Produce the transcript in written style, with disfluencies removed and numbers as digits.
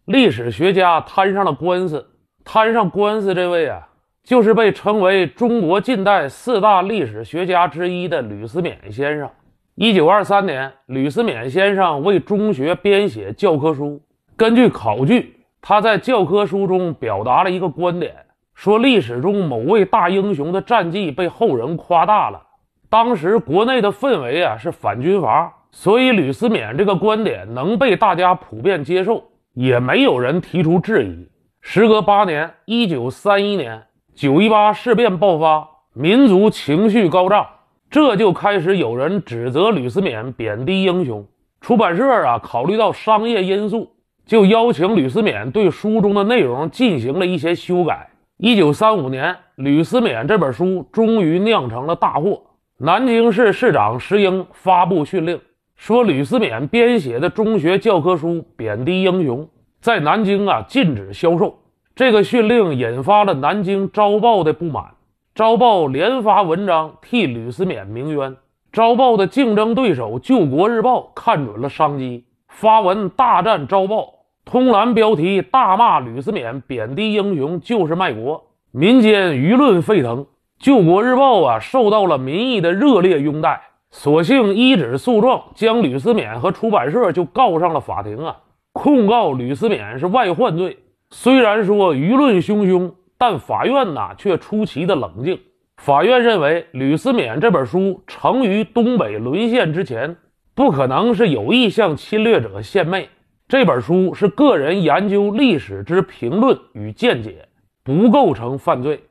历史学家摊上了官司。摊上官司这位啊，就是被称为中国近代4大历史学家之一的吕思勉先生。1923年，吕思勉先生为中学编写教科书。根据考据，他在教科书中表达了一个观点，说历史中某位大英雄的战绩被后人夸大了。当时国内的氛围啊是反军阀，所以吕思勉这个观点能被大家普遍接受，也没有人提出质疑。时隔8年，1931年9·18事变爆发，民族情绪高涨，这就开始有人指责吕思勉贬低英雄。出版社啊考虑到商业因素，就邀请吕思勉对书中的内容进行了一些修改。1935年，吕思勉这本书终于酿成了大祸。南京市市长石英发布训令，说吕思勉编写的中学教科书贬低英雄，在南京啊禁止销售。这个训令引发了南京朝报的不满，朝报连发文章替吕思勉鸣冤。朝报的竞争对手救国日报看准了商机，发文大战朝报，通栏标题大骂吕思勉贬低英雄就是卖国，民间舆论沸腾。救国日报啊受到了民意的热烈拥戴，索性一纸诉状将吕思勉和出版社就告上了法庭啊，控告吕思勉是外患罪。虽然说舆论汹汹，但法院却出奇的冷静。法院认为吕思勉这本书成于东北沦陷之前，不可能是有意向侵略者献媚，这本书是个人研究历史之评论与见解，不构成犯罪。